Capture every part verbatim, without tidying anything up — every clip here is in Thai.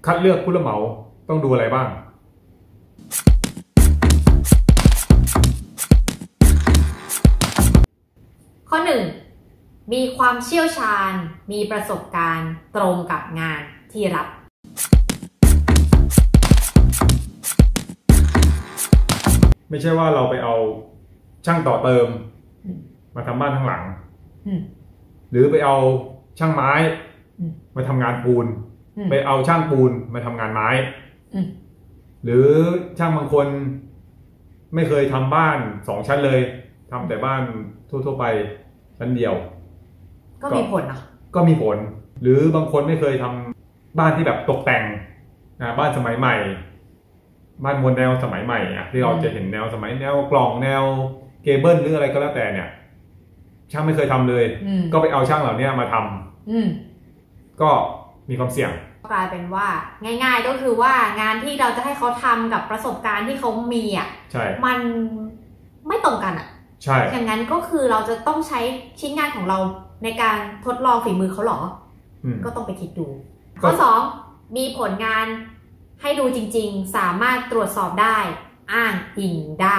คัดเลือกผู้รับเหมาต้องดูอะไรบ้างข้อหนึ่งมีความเชี่ยวชาญมีประสบการณ์ตรงกับงานที่รับไม่ใช่ว่าเราไปเอาช่างต่อเติมมาทำบ้านข้างหลังหรือไปเอาช่างไม้มาทำงานปูนไปเอาช่างปูนมาทำงานไม้หรือช่างบางคนไม่เคยทำบ้านสองชั้นเลยทำแต่บ้านทั่วๆไปชั้นเดียวก็มีผลนะก็มีผลหรือบางคนไม่เคยทำบ้านที่แบบตกแต่งบ้านสมัยใหม่บ้านโมเดลสมัยใหม่อ่ะที่เราจะเห็นแนวสมัยแนวกล่องแนวเกเบิลหรืออะไรก็แล้วแต่เนี่ยช่างไม่เคยทำเลยก็ไปเอาช่างเหล่านี้มาทำก็มีความเสี่ยงกลายเป็นว่าง่ายๆก็คือว่างานที่เราจะให้เขาทำกับประสบการณ์ที่เขามีอ่ะมันไม่ตรงกันอ่ะใช่อย่างนั้นก็คือเราจะต้องใช้ชิ้นงานของเราในการทดลองฝีมือเขาหรอก็ต้องไปคิดดูข้อสองมีผลงานให้ดูจริงๆสามารถตรวจสอบได้อ้างอิงได้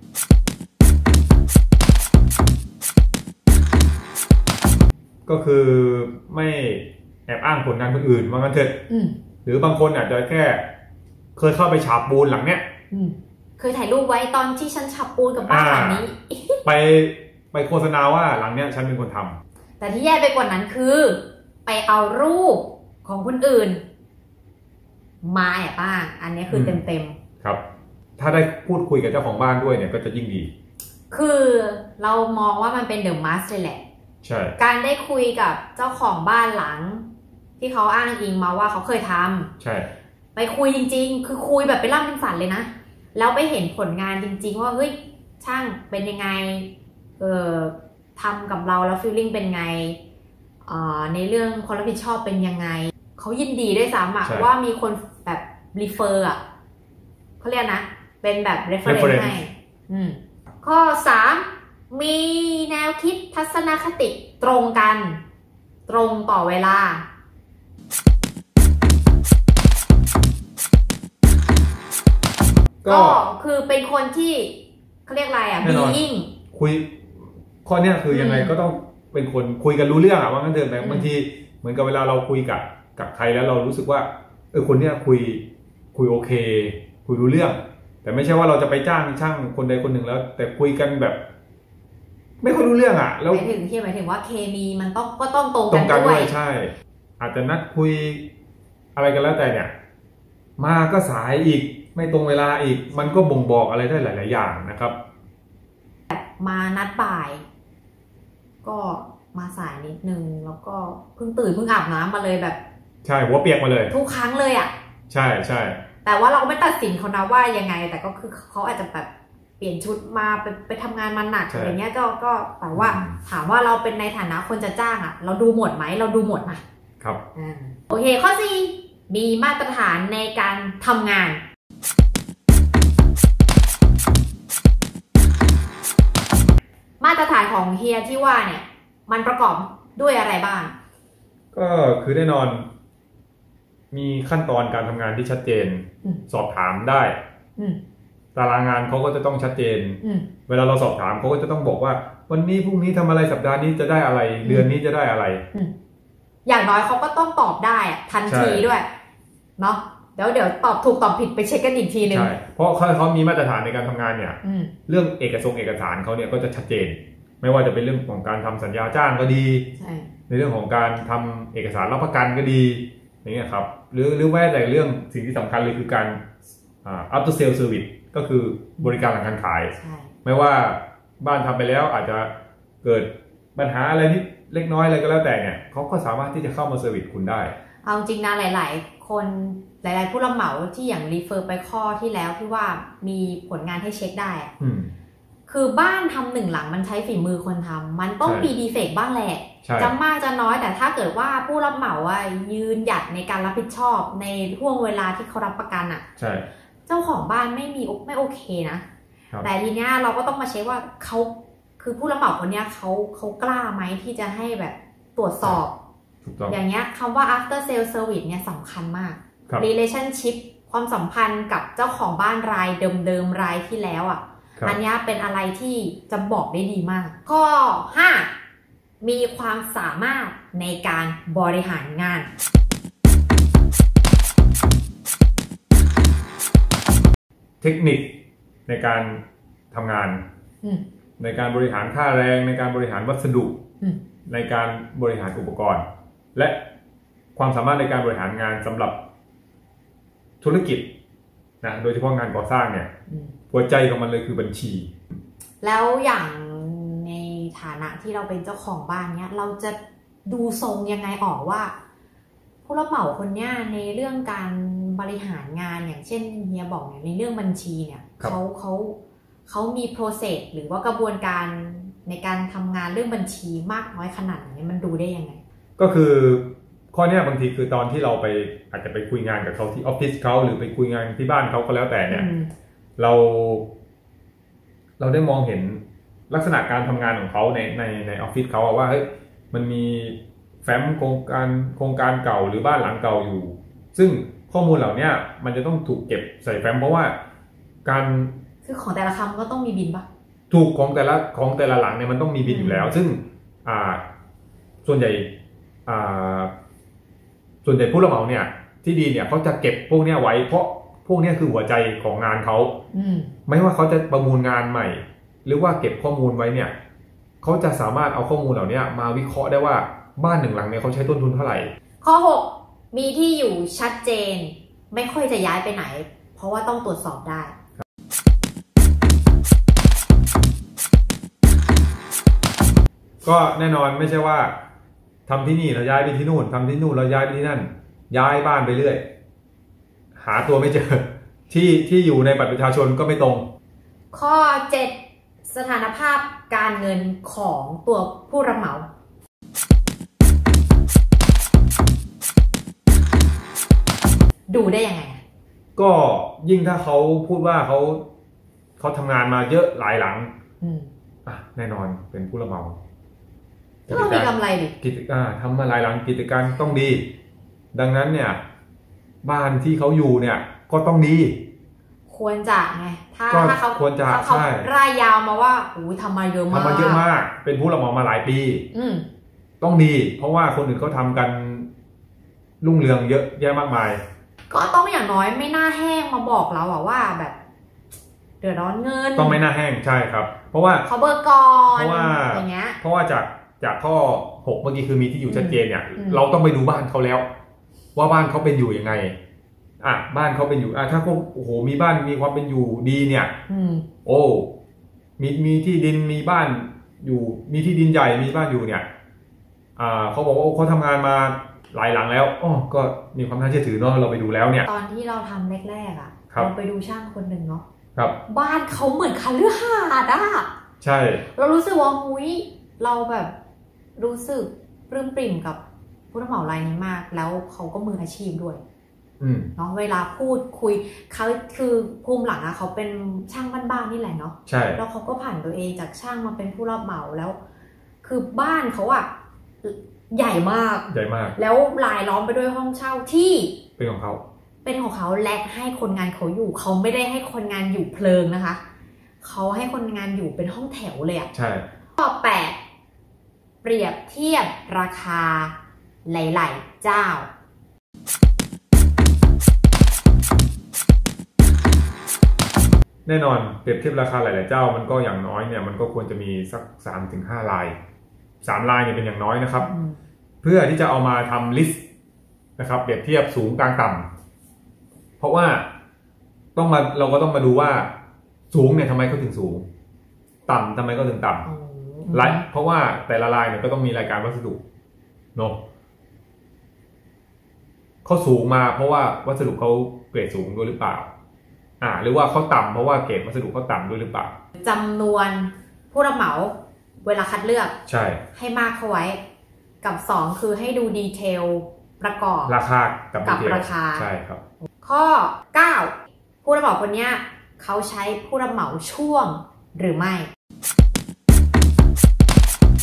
ก็คือไม่แอบอ้างผลงานคนอื่นว่างั้นเถอะหรือบางคนอาจจะแค่เคยเข้าไปฉาบปูนหลังเนี้ยเคยถ่ายรูปไว้ตอนที่ฉันฉาบปูนกับบ้านหลังนี้ไปไปโฆษณาว่าหลังเนี้ยฉันเป็นคนทำแต่ที่แย่ไปกว่านั้นคือไปเอารูปของคนอื่นมาแอบอ้างอันนี้คือเต็มๆครับถ้าได้พูดคุยกับเจ้าของบ้านด้วยเนี่ยก็จะยิ่งดีคือเรามองว่ามันเป็นเดอะมัสเลยแหละใช่การได้คุยกับเจ้าของบ้านหลังที่เขาอ้างอิงมาว่าเขาเคยทำใช่ไปคุยจริงๆคือคุยแบบเป็นร่ำเป็นฝันเลยนะแล้วไปเห็นผลงานจริงๆว่าเฮ้ยช่างเป็นยังไงเอ่อทำกับเราแล้วฟีลลิ่งเป็นไงในเรื่องความรับผิดชอบเป็นยังไงเขายินดีด้วยซ้ำอะว่ามีคนแบบรีเฟอร์อะเขาเรียกนะเป็นแบบ reference ให้ข้อสามมีแนวคิดทัศนคติตรงกันตรงต่อเวลาก็คือเป็นคนที่เขาเรียกอะไรอ่ะ being คุยข้อเนี้ยคือยังไงก็ต้องเป็นคนคุยกันรู้เรื่องอ่ะว่างั้นเถอะแต่บางทีเหมือนกับเวลาเราคุยกับกับใครแล้วเรารู้สึกว่าเออคนเนี้ยคุยคุยโอเคคุยรู้เรื่องแต่ไม่ใช่ว่าเราจะไปจ้างช่างคนใดคนหนึ่งแล้วแต่คุยกันแบบไม่ค่อยรู้เรื่องอ่ะแล้วหมายถึงที่หมายถึงว่าเคมีมันต้องก็ต้องตรงกันด้วยใช่อาจจะนัดคุยอะไรกันแล้วแต่เนี่ยมาก็สายอีกไม่ตรงเวลาอีกมันก็บ่งบอกอะไรได้หลายๆอย่างนะครับมานัดบ่ายก็มาสายนิดนึงแล้วก็เพิ่งตื่นเพิ่งอาบน้ำมาเลยแบบใช่หัวเปียกมาเลยทุกครั้งเลยอ่ะใช่ใช่แต่ว่าเราก็ไม่ตัดสินเขานะว่ายังไงแต่ก็คือเขาอาจจะแบบเปลี่ยนชุดมาไปไปทำงานมาหนักอะไรเงี้ยก็ก็แต่ว่าถามว่าเราเป็นในฐานะคนจะจ้างอ่ะเราดูหมดไหมเราดูหมดนะครับอ่าโอเคข้อสี่มีมาตรฐานในการทำงานมาตรฐานของเฮียที่ว่าเนี่ยมันประกอบด้วยอะไรบ้างก็คือแน่นอนมีขั้นตอนการทำงานที่ชัดเจนสอบถามได้ตารางงานเขาก็จะต้องชัดเจนเวลาเราสอบถามเขาก็จะต้องบอกว่าวันนี้พรุ่งนี้ทำอะไรสัปดาห์นี้จะได้อะไรเดือนนี้จะได้อะไรอย่างน้อยเขาก็ต้องตอบได้ทันทีด้วยเนาะเดี๋ยวเดี๋ยวตอบถูกตอบผิดไปเช็คกันอีกทีนึงใช่เพราะเขาเขามีมาตรฐานในการทำงานเนี่ยเรื่องเอกสารเอกสารเขาเนี่ยก็จะชัดเจนไม่ว่าจะเป็นเรื่องของการทำสัญญาจ้างก็ดีในเรื่องของการทำเอกสารรับประกันก็ดีอย่างเงี้ยครับหรือหรือแม้แต่เรื่องสิ่งที่สำคัญเลยคือการอ่า after sale service ก็คือบริการหลังการขายไม่ว่าบ้านทำไปแล้วอาจจะเกิดปัญหาอะไรนิดเล็กน้อยอะไรก็แล้วแต่เนี่ยเขาก็สามารถที่จะเข้ามาเซอร์วิสคุณได้เอาจริงนะหลายๆคนหลายๆผู้รับเหมาที่อย่างรีเฟอร์ไปข้อที่แล้วที่ว่ามีผลงานให้เช็คได้คือบ้านทำหนึ่งหลังมันใช้ฝีมือคนทำมันต้องมีดีเฟกต์บ้างแหละจะมากจะน้อยแต่ถ้าเกิดว่าผู้รับเหมาอ่ะยืนหยัดในการรับผิดชอบในห่วงเวลาที่เขารับประกันอ่ะเจ้าของบ้านไม่มีไม่โอเคนะแต่ทีเนี้ยเราก็ต้องมาเช็คว่าเขาคือผู้รับเหมาคนเนี้ยเขาเขากล้าไหมที่จะให้แบบตรวจสอบอย่างเงี้ยคำว่า after sale service เนี่ยสำคัญมาก relationship ความสัมพันธ์กับเจ้าของบ้านรายเดิมๆรายที่แล้วอ่ะอันนี้เป็นอะไรที่จะบอกได้ดีมากข้อห้ามีความสามารถในการบริหารงานเทคนิคในการทำงานในการบริหารค่าแรงในการบริหารวัสดุในการบริหารอุปกรณ์และความสามารถในการบริหารงานสำหรับธุรกิจนะโดยเฉพาะงานก่อสร้างเนี่ยหัวใจของมันเลยคือบัญชีแล้วอย่างในฐานะที่เราเป็นเจ้าของบ้านเนี่ยเราจะดูทรงยังไงออกว่าผู้รับเหมาคนเนี้ยในเรื่องการบริหารงานอย่างเช่นเฮียบอกเนี่ยในเรื่องบัญชีเนี่ยเขาเขาเขามี process หรือว่ากระบวนการในการทำงานเรื่องบัญชีมากน้อยขนาดไหนมันดูได้ยังไงก็คือข้อนี้บางทีคือตอนที่เราไปอาจจะไปคุยงานกับเขาที่ออฟฟิศเขาหรือไปคุยงานที่บ้านเขาก็แล้วแต่เนี่ยเราเราได้มองเห็นลักษณะการทำงานของเขาในในในออฟฟิศเขาว่าเฮ้ยมันมีแฟ้มโครงการโครงการเก่าหรือบ้านหลังเก่าอยู่ซึ่งข้อมูลเหล่านี้มันจะต้องถูกเก็บใส่แฟ้มเพราะว่าการคือของแต่ละคำก็ต้องมีบินปะถูกของแต่ละของแต่ละหลังเนี่ยมันต้องมีบินอยู่แล้วซึ่งอ่าส่วนใหญ่อ่าส่วนใหญ่ผู้รับเหมาเนี่ยที่ดีเนี่ยเขาจะเก็บพวกนี้ไว้เพราะพวกนี้คือหัวใจของงานเขาไม่ว่าเขาจะประมูลงานใหม่หรือว่าเก็บข้อมูลไว้เนี่ยเขาจะสามารถเอาข้อมูลเหล่านี้มาวิเคราะห์ได้ว่าบ้านหนึ่งหลังเนี่ยเขาใช้ต้นทุนเท่าไหร่ข้อหกมีที่อยู่ชัดเจนไม่ค่อยจะย้ายไปไหนเพราะว่าต้องตรวจสอบได้ก็แน่นอนไม่ใช่ว่าทำที่นี่เราย้ายไปที่นู่นทำที่นู่นเราย้ายไปที่นั่นย้ายบ้านไปเรื่อยหาตัวไม่เจอที่ที่อยู่ในบัตรประชาชนก็ไม่ตรงข้อเจ็ดสถานภาพการเงินของตัวผู้รับเหมาดูได้ยังไงก็ยิ่งถ้าเขาพูดว่าเขาเขาทำงานมาเยอะหลายหลังอ่ะแน่นอนเป็นผู้รับเหมาต้องมีกำไรดิกิจการทำมาหลายหลังกิจการต้องดีดังนั้นเนี่ยบ้านที่เขาอยู่เนี่ยก็ต้องดีควรจะไงถ้าถ้าเขาควรจะใช่รายยาวมาว่าโอ้ยทำมาเยอะมากทำมาเยอะมากเป็นผู้รับเหมามาหลายปีต้องดีเพราะว่าคนอื่นเขาทำกันรุ่งเรืองเยอะแยะมากมายก็ต้องอย่างน้อยไม่น่าแห้งมาบอกเราอะว่าแบบเดือดร้อนเงินต้องไม่น่าแห้งใช่ครับเพราะว่าเขาเบิกก่อนเพราะว่าอย่างเงี้ยเพราะว่าจากจากข้อหกเมื่อกี้คือมีที่อยู่ชัดเจนเนี่ยเราต้องไปดูบ้านเขาแล้วว่าบ้านเขาเป็นอยู่ยังไงอ่ะบ้านเขาเป็นอยู่อ่ะถ้าเขาโอ้โหมีบ้านมีความเป็นอยู่ดีเนี่ยโอ้มีมีที่ดินมีบ้านอยู่มีที่ดินใหญ่มีบ้านอยู่เนี่ยอ่าเขาบอกว่าเขาทำงานมาหลายหลังแล้วอ๋อก็มีความน่าเชื่อถือเนาะเราไปดูแล้วเนี่ยตอนที่เราทำแรกๆอ่ะเราไปดูช่างคนหนึ่งเนาะครับบ้านเขาเหมือนคฤหาสน์อ่ะใช่เรารู้สึกว่าหุ้ยเราแบบรู้สึกปลื้มปริ่มกับผู้รับเหมารายนี้มากแล้วเขาก็มืออาชีพด้วยเนาะเวลาพูดคุยเขาคือภูมิหลังอะเขาเป็นช่างบ้านๆนี่แหละเนาะใช่แล้วเขาก็ผ่านตัวเองจากช่างมาเป็นผู้รับเหมาแล้วคือบ้านเขาอะใหญ่มากใหญ่มากแล้วรายล้อมไปด้วยห้องเช่าที่เป็นของเขาเป็นของเขาและให้คนงานเขาอยู่เขาไม่ได้ให้คนงานอยู่เพลิงนะคะเขาให้คนงานอยู่เป็นห้องแถวเลยอะใช่ข้อแปดเปรียบเทียบราคาหลายๆเจ้าแน่นอนเปรียบเทียบราคาหลายๆเจ้ามันก็อย่างน้อยเนี่ยมันก็ควรจะมีสัก สามถึงห้า ลายสามลายเนี่ยเป็นอย่างน้อยนะครับเพื่อที่จะเอามาทำลิสต์นะครับเปรียบเทียบสูงกลางต่ำเพราะว่าต้องมาเราก็ต้องมาดูว่าสูงเนี่ยทำไมเขาถึงสูงต่ำทำไมเขาถึงต่ำไลเพราะว่าแต่ละลายเนี่ยก็ต้องมีรายการวัสดุเนาะเขาสูงมาเพราะว่าวัสดุเขาเกรดสูงด้วยหรือเปล่าอ่าหรือว่าเขาต่ำเพราะว่าเกรดวัสดุเขาต่ำด้วยหรือเปล่าจำนวนผู้รับเหมาเวลาคัดเลือกใช่ให้มากเข้าไว้กับสองคือให้ดูดีเทลประกอบราคากับกับราคาใช่ครับข้อเก้าผู้รับเหมาคนนี้เขาใช้ผู้รับเหมาช่วงหรือไม่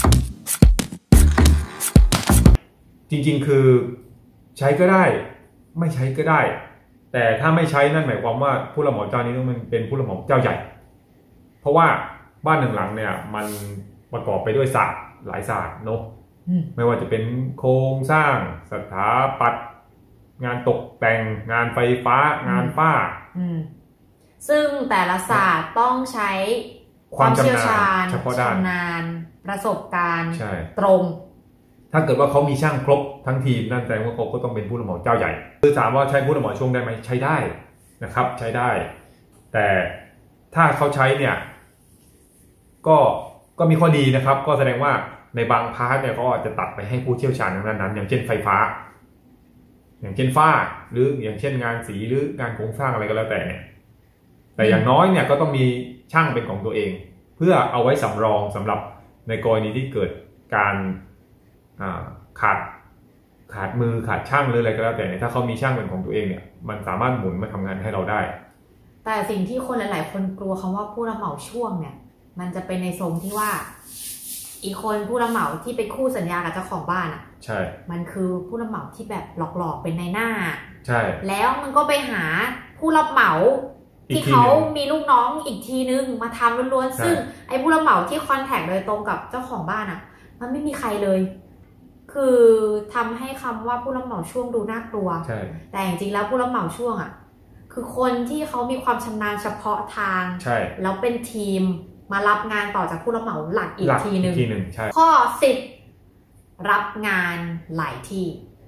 จริงๆคือใช้ก็ได้ไม่ใช้ก็ได้แต่ถ้าไม่ใช้นั่นหมายความว่าผู้รับเหมาเจ้านี้ต้องมันเป็นผู้รับเหมาเจ้าใหญ่เพราะว่าบ้านหนึ่งหลังเนี่ยมันประกอบไปด้วยศาสตร์หลายศาสตร์เนาะไม่ว่าจะเป็นโครงสร้างสถาปัตย์งานตกแต่งงานไฟฟ้างานฝ้าซึ่งแต่ละศาสตร์ต้องใช้ความเชี่ยวชาญเฉพาะด้านชำนาญประสบการณ์ตรงถ้าเกิดว่าเขามีช่างครบทั้งทีมนั่นแสดงว่าเขาก็ต้องเป็นผู้รับเหมาเจ้าใหญ่คือถามว่าใช้ผู้รับเหมาช่วงได้ไหมใช้ได้นะครับใช้ได้แต่ถ้าเขาใช้เนี่ยก็ก็มีข้อดีนะครับก็แสดงว่าในบางพาร์ทเนี่ยเขาอาจจะตัดไปให้ผู้เชี่ยวชาญทางด้านนั้นอย่างเช่นไฟฟ้าอย่างเช่นฝ้าหรืออย่างเช่นงานสีหรืองานโครงสร้างอะไรก็แล้วแต่เนี่ยแต่อย่างน้อยเนี่ยก็ต้องมีช่างเป็นของตัวเองเพื่อเอาไว้สำรองสำหรับในกรณีที่เกิดการขาดขาดมือขาดช่างหรืออะไรก็แล้วแต่เนี่ยถ้าเขามีช่างเป็นของตัวเองเนี่ยมันสามารถหมุนมาทำงานให้เราได้แต่สิ่งที่คนหลายๆคนกลัวคำว่าผู้รับเหมาช่วงเนี่ยมันจะเป็นในทรงที่ว่าอีกคนผู้รับเหมาที่เป็นคู่สัญญากับเจ้าของบ้านอ่ะใช่มันคือผู้รับเหมาที่แบบหลอกๆเป็นในหน้าใช่แล้วมันก็ไปหาผู้รับเหมาที่เขามีลูกน้องอีกทีนึงมาทำล้วนๆซึ่งไอ้ผู้รับเหมาที่คอนแทคโดยตรงกับเจ้าของบ้านอ่ะมันไม่มีใครเลยคือทำให้คำว่าผู้รับเหมาช่วงดูน่ากลัวแต่จริงๆแล้วผู้รับเหมาช่วงอ่ะคือคนที่เขามีความชำนาญเฉพาะทางแล้วเป็นทีมมารับงานต่อจากผู้รับเหมาหลักอีกทีนึงข้อสิบรับงานหลายที่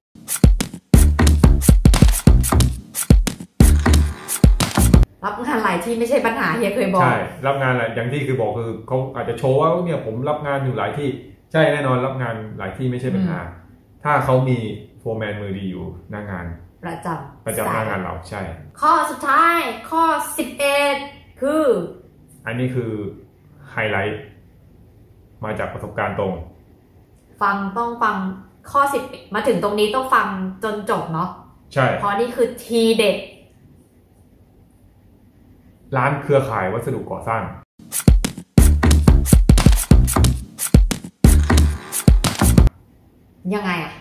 รับงานหลายที่ไม่ใช่ปัญหาเฮียเคยบอกใช่รับงานหลายอย่างที่คือบอกคือเขาอาจจะโชว์ว่าเนี่ยผมรับงานอยู่หลายที่ใช่แน่นอนรับงานหลายที่ไม่ใช่ปัญหาถ้าเขามีโฟร์แมนมือดีอยู่หน้างานประจำประจำหน้างานเราใช่ข้อสุดท้ายข้อสิบเอ็ดคืออันนี้คือไฮไลท์มาจากประสบการณ์ตรงฟังต้องฟังข้อสิบมาถึงตรงนี้ต้องฟังจนจบเนาะใช่เพราะนี่คือทีเด็ดร้านเครือข่ายวัสดุก่อสร้างยังไงอะ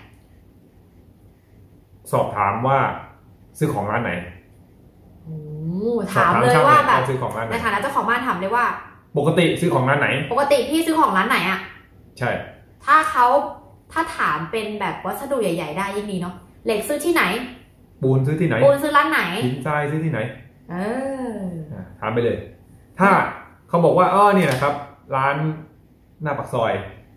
สอบถามว่าซื้อของร้านไหนโอ้ถามเลยว่าแบบในฐานะเจ้าของบ้านถามเลยว่าปกติซื้อของร้านไหนปกติพี่ซื้อของร้านไหนอะใช่ถ้าเขาถ้าถามเป็นแบบวัสดุใหญ่ๆได้ยิ่งดีเนาะเหล็กซื้อที่ไหนปูนซื้อที่ไหนปูนซื้อร้านไหนหินทรายซื้อที่ไหนเออถามไปเลยถ้าเขาบอกว่าอ้อเนี่ยนะครับร้านหน้าปากซอย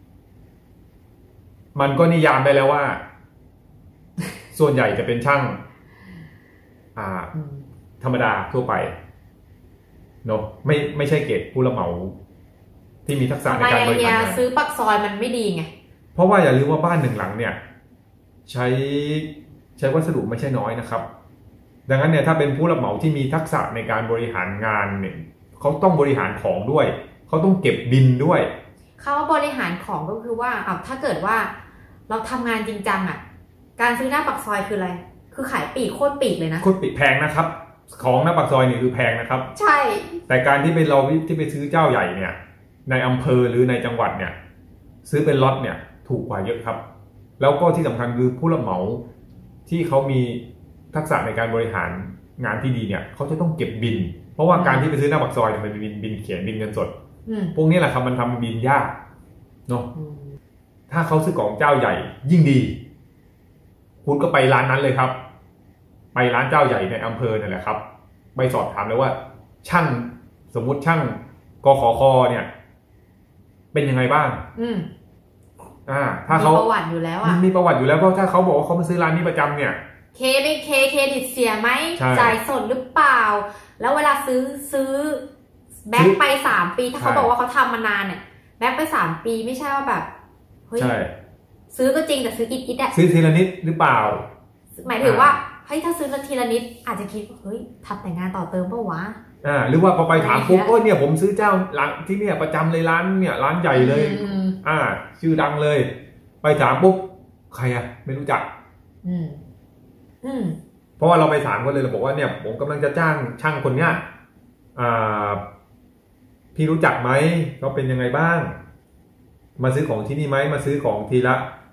มันก็นิยามได้แล้วว่าส่วนใหญ่จะเป็นช่างอ่าธรรมดาทั่วไปเนาะไม่ไม่ใช่เกรดผู้รับเหมาที่มีทักษะในการบริหารงานซื้อปากซอยมันไม่ดีไงเพราะว่าอย่าลืมว่าบ้านหนึ่งหลังเนี่ยใช้ใช้วัสดุไม่ใช่น้อยนะครับดังนั้นเนี่ยถ้าเป็นผู้รับเหมาที่มีทักษะในการบริหารงานเนี่ยเขาต้องบริหารของด้วยเขาต้องเก็บบินด้วยคำว่าบริหารของก็คือว่าเอาถ้าเกิดว่าเราทำงานจริงจังอ่ะการซื้อหน้าปากซอยคืออะไรคือขายปีกโคตรปีกเลยนะโคตรปีกแพงนะครับของหน้าปากซอยนี่คือแพงนะครับใช่แต่การที่ไปเราที่ไปซื้อเจ้าใหญ่เนี่ยในอำเภอหรือในจังหวัดเนี่ยซื้อเป็นล็อตเนี่ยถูกกว่าเยอะครับแล้วก็ที่สำคัญคือผู้รับเหมาที่เขามีทักษะในการบริหารงานที่ดีเนี่ยเขาจะต้องเก็บบินเพราะว่าการที่ไปซื้อหน้าปากซอยเนี่ยมันเป็นบินบินเขียนบินเงินสดพวกนี้แหละครับมันทำบินยากเนาะถ้าเขาซื้อของเจ้าใหญ่ยิ่งดีคุณก็ไปร้านนั้นเลยครับไปร้านเจ้าใหญ่ในอำเภอนั่นแหละครับไปสอบถามเลยว่าช่างสมมุติช่างกขคเนี่ยเป็นยังไงบ้างอืมอ่าถ้าเขามีประวัติอยู่แล้วอ่ะมีประวัติอยู่แล้วเพราะถ้าเขาบอกว่าเขามาซื้อร้านนี้ประจำเนี่ยเคไม่เคเครดิตเสียไหมจ่ายสดหรือเปล่าแล้วเวลาซื้อซื้อแบ็คไปสามปีถ้าเขาบอกว่าเขาทำมานานเนี่ยแบ็คไปสามปีไม่ใช่ว่าแบบเฮ้ยซื้อก็จริงแต่ซื้ออิดอิดอะซื้อทีละนิดหรือเปล่าหมายถึงว่าเฮ้ยถ้าซื้อทีละนิดอาจจะคิดเฮ้ยทำแต่งานต่อเติมเปล่าวะอ่าหรือว่าพอไปถามปุ๊บโอ้ยเนี่ยผมซื้อเจ้าร้านที่เนี่ยประจำเลยร้านเนี่ยร้านใหญ่เลยอ่าชื่อดังเลยไปถามปุ๊บใครอะไม่รู้จักอืมอืมเพราะว่าเราไปถามคนเลยเราบอกว่าเนี่ยผมกำลังจะจ้างช่างคนเนี้ยอ่าพี่รู้จักไหมเขาเป็นยังไงบ้างมาซื้อของที่นี่ไหมมาซื้อของทีละ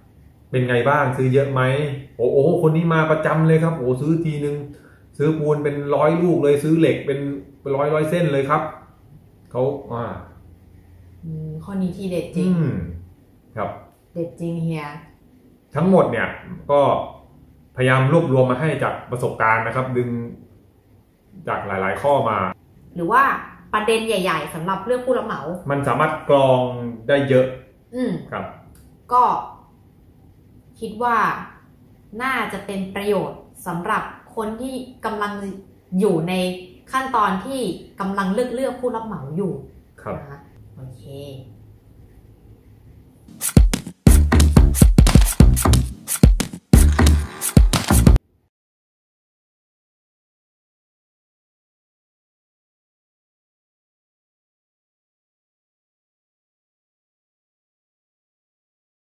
เป็นไงบ้างซื้อเยอะไหมโอ้โหคนนี้มาประจำเลยครับโอ้ซื้อทีนึงซื้อปูนเป็นร้อยลูกเลยซื้อเหล็กเป็นเป็นร้อยร้อยเส้นเลยครับเขาอ่าข้อนี้ที่เด็ดจริงครับเด็ดจริงเฮียทั้งหมดเนี่ยก็พยายามรวบรวมมาให้จากประสบการณ์นะครับ ดึงจากหลายๆข้อมาหรือว่าประเด็นใหญ่ๆสำหรับเรื่องผู้รับเหมามันสามารถกรองได้เยอะอืมครับก็คิดว่าน่าจะเป็นประโยชน์สำหรับคนที่กำลังอยู่ในขั้นตอนที่กำลังเลือกเลือกผู้รับเหมาอยู่ครับโอเค